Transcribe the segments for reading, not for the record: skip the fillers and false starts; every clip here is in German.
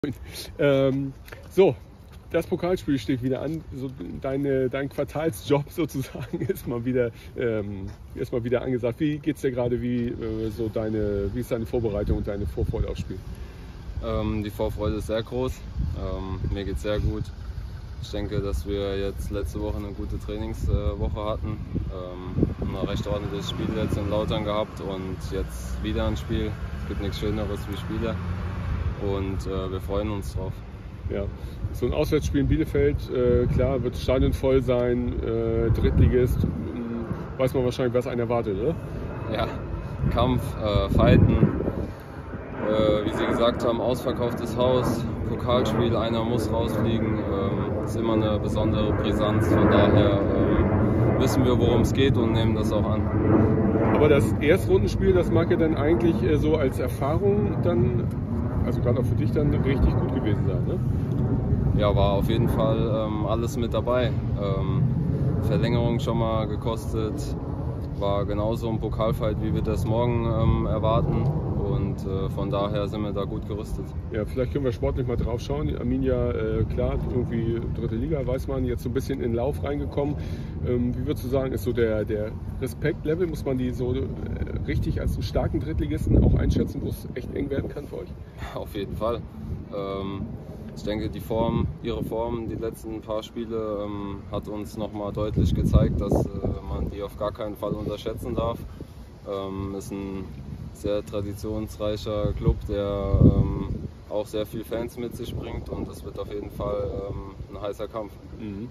So, das Pokalspiel steht wieder an. So dein Quartalsjob sozusagen ist mal wieder angesagt. Wie geht's dir gerade? Wie ist deine Vorbereitung und deine Vorfreude aufs Spiel? Die Vorfreude ist sehr groß. Mir geht es sehr gut. Ich denke, dass wir jetzt letzte Woche eine gute Trainingswoche hatten. Ein recht ordentliches Spiel jetzt in Lautern gehabt und jetzt wieder ein Spiel. Es gibt nichts Schöneres wie Spiele und wir freuen uns drauf. Ja, so ein Auswärtsspiel in Bielefeld, klar, wird das Stadion voll sein, Drittligist, weiß man wahrscheinlich, was einen erwartet, oder? Ja, Kampf, Fighten, wie Sie gesagt haben, ausverkauftes Haus, Pokalspiel, einer muss rausfliegen, ist immer eine besondere Brisanz, von daher wissen wir, worum es geht und nehmen das auch an. Aber das Erstrundenspiel, das mag ja dann eigentlich so als Erfahrung dann, also gerade auch für dich dann richtig gut gewesen sein, ne? Ja, war auf jeden Fall alles mit dabei. Verlängerung schon mal gekostet, war genauso ein Pokalfight, wie wir das morgen erwarten. Und von daher sind wir da gut gerüstet. Ja, vielleicht können wir sportlich mal drauf schauen. Arminia, klar, irgendwie dritte Liga, weiß man, jetzt so ein bisschen in Lauf reingekommen. Wie würdest du sagen, ist so der Respektlevel, muss man die so richtig als einen starken Drittligisten auch einschätzen, wo es echt eng werden kann für euch? Auf jeden Fall. Ich denke, ihre Form, die letzten paar Spiele hat uns nochmal deutlich gezeigt, dass man die auf gar keinen Fall unterschätzen darf. Ist ein sehr traditionsreicher Club, der auch sehr viele Fans mit sich bringt und das wird auf jeden Fall ein heißer Kampf. Mhm.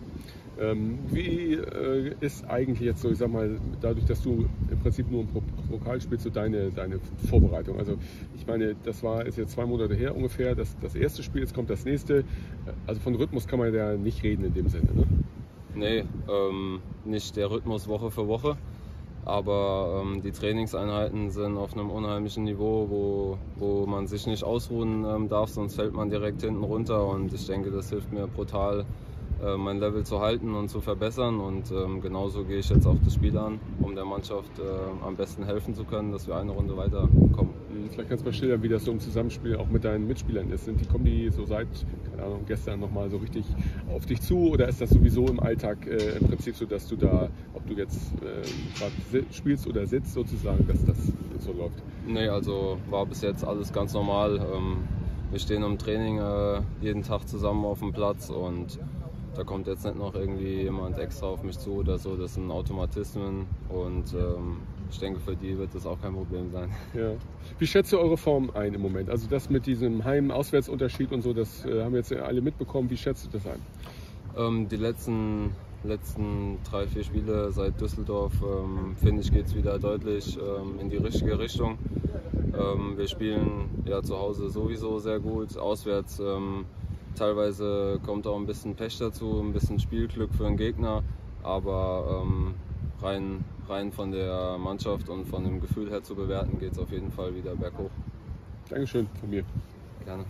Wie ist eigentlich jetzt so, ich sag mal, dadurch, dass du im Prinzip nur im Pokal spielst, so deine Vorbereitung? Also ich meine, ist jetzt 2 Monate her ungefähr, das erste Spiel, jetzt kommt das nächste. Also von Rhythmus kann man ja nicht reden in dem Sinne, ne? Nee, nicht der Rhythmus Woche für Woche. Aber die Trainingseinheiten sind auf einem unheimlichen Niveau, wo man sich nicht ausruhen darf, sonst fällt man direkt hinten runter. Und ich denke, das hilft mir brutal, mein Level zu halten und zu verbessern. Und genauso gehe ich jetzt auch das Spiel an, um der Mannschaft am besten helfen zu können, dass wir eine Runde weiterkommen. Vielleicht kannst du mal schildern, wie das so im Zusammenspiel auch mit deinen Mitspielern ist. Kommen die so seit, keine Ahnung, gestern nochmal so richtig auf dich zu? Oder ist das sowieso im Alltag im Prinzip so, dass du da, ob du jetzt gerade spielst oder sitzt sozusagen, dass das so läuft? Nee, also war bis jetzt alles ganz normal. Wir stehen im Training jeden Tag zusammen auf dem Platz und da kommt jetzt nicht noch irgendwie jemand extra auf mich zu oder so. Das sind Automatismen und ich denke, für die wird das auch kein Problem sein. Ja. Wie schätzt du eure Form ein im Moment? Also das mit diesem Heim-Auswärts-Unterschied und so, das haben jetzt alle mitbekommen. Wie schätzt du das ein? Die letzten 3-4 Spiele seit Düsseldorf, finde ich, geht es wieder deutlich in die richtige Richtung. Wir spielen ja zu Hause sowieso sehr gut, auswärts teilweise kommt auch ein bisschen Pech dazu, ein bisschen Spielglück für den Gegner, aber rein von der Mannschaft und von dem Gefühl her zu bewerten, geht es auf jeden Fall wieder berghoch. Dankeschön von mir. Gerne.